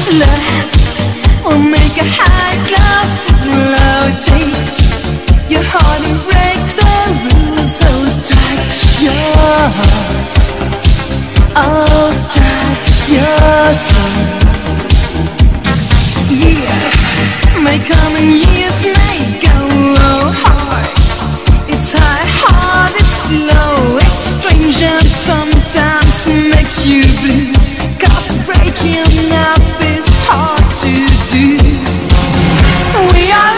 Love will make a high class low taste your heart and break the rules. Oh, touch your heart, oh, touch your soul. Yes, may come and years may go. Oh, hard, it's high, hard, it's low. It's strange and sometimes makes you blue. 'Cause breaking up is hard to do. We are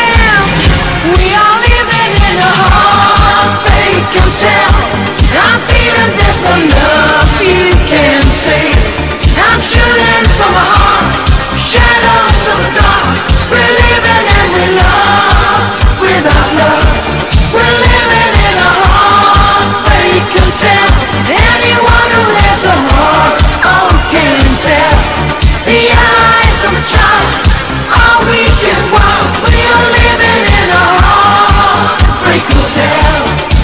living in a heartbreak hotel. I'm feeling there's no love you can take. I'm shooting from my heart, shadows of the dark. We're living and we're lost without love. We're living in a heartbreak hotel. Anyone who has a heart, oh, can tell. The eyes of a child, all we can want. We are living in a heartbreak hotel.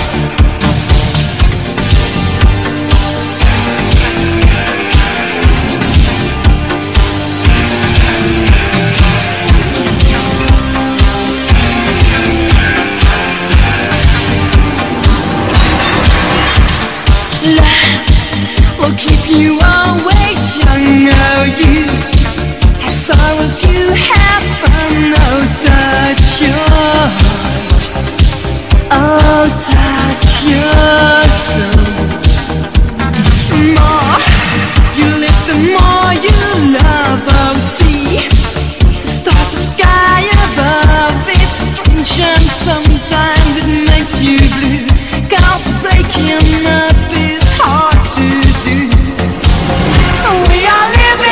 Will keep you always young. Oh, you have sorrows, you have fun. Oh, touch your heart, oh, touch your soul. The more you live, the more you love. Oh, see the stars, the sky above. It's strange and sometimes it makes you blue. 'Cause breaking up is hard to do. We are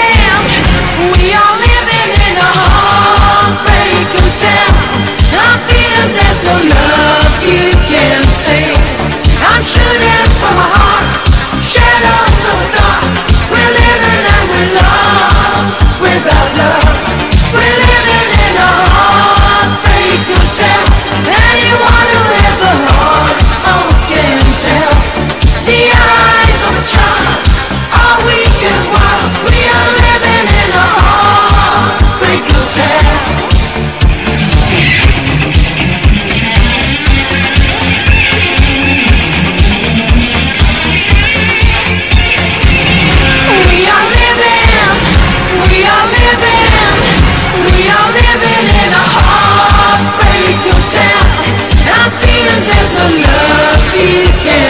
living in a heartbreak hotel. I'm feeling there's no love you can save. I'm shooting from my heart, shadows of the dark. We're living and we're lost without love. We're living in a heartbreak hotel. Anyone who has a heart, oh, can tell. The eyes of a child, all we can want. We are living in a heartbreak hotel. We are living in a heartbreak hotel. I'm feeling there's no love you can